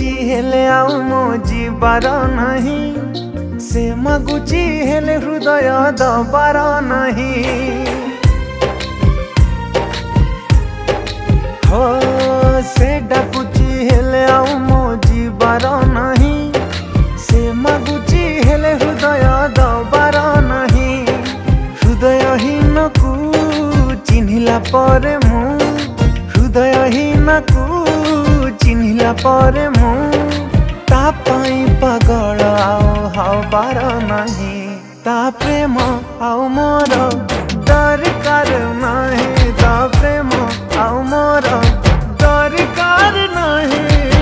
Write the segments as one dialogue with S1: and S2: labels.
S1: चाहुची हेले आउ मो जीवार नहीं, से मागुची हेले हृदय दबार नहीं। हो से डाकुची हेले आउ मो जीवार नहीं, से मागुची हेले हृदय दबार नहीं। हृदयहीन को चिन्हिला परे मु, हृदयहीन को चिन्हिला परे मु ता पाई पागल आउ हबार नहीं। ता प्रेम आउ मोर दरकार नहीं, ता प्रेम आउ मोर दरकार नहीं।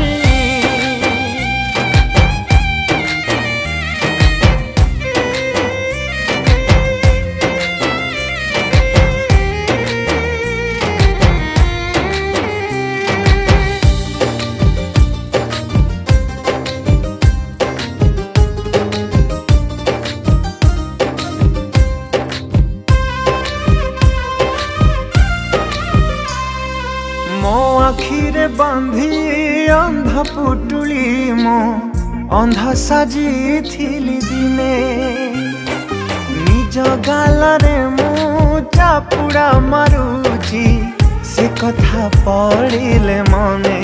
S1: मो आखिरे बांधी अंधा पुटुली मो अंधा साजी थिली दिने। निज गालरे मु चापुड़ा मारुची से कथा पड़िले मने।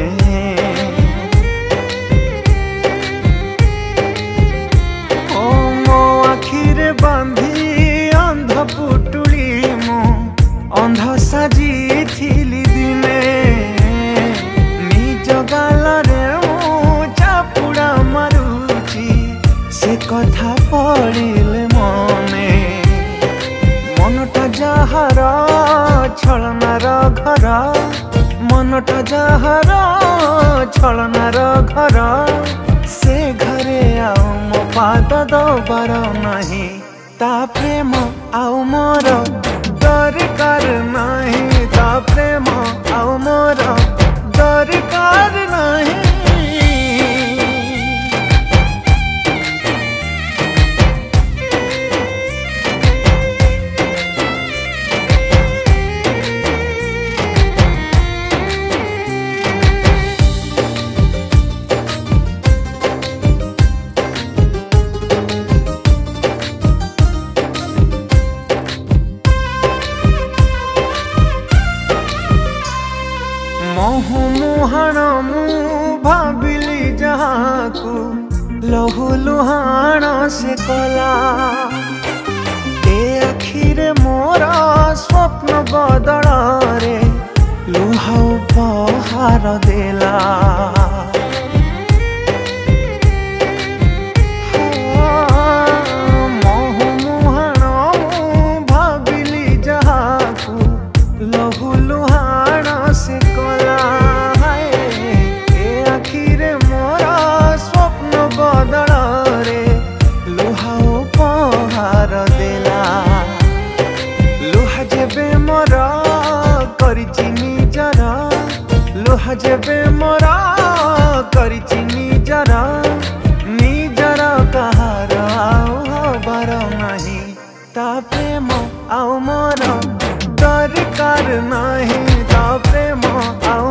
S1: ओ मो आखिरे बांधी अंधा पुटुली मो अंधा साजी थिली दिने। निज गालरे मु चापुड़ा मारुची से कथा पड़िले मने। मनटा जाहार छलनार घर, मनटा जाहार छलनार घर, से घरे आउ मो पाद दबार नहीं। ता प्रेम आउ मोर दरकार नहीं, ता प्रेम आउ मोर दरकार नहीं। मोह मुहाण मु भाविली जहाँ को लहु लुहाण से कला। ए आखिरे मोर स्वप्न बदल रे लुह उपहार देला। मोह मुहाण मु भाविली जहाँ को लहु लुहाण से कला। बदल रे लुहा उपहार देला। लुहा जेबे मोर करिछि निजर, लुहा जेबे मोर करिछि निजर, निजर कहार आउ हबार नहीं। ता प्रेम आउ मोर दरकार नहीं, ता प्रेम आउ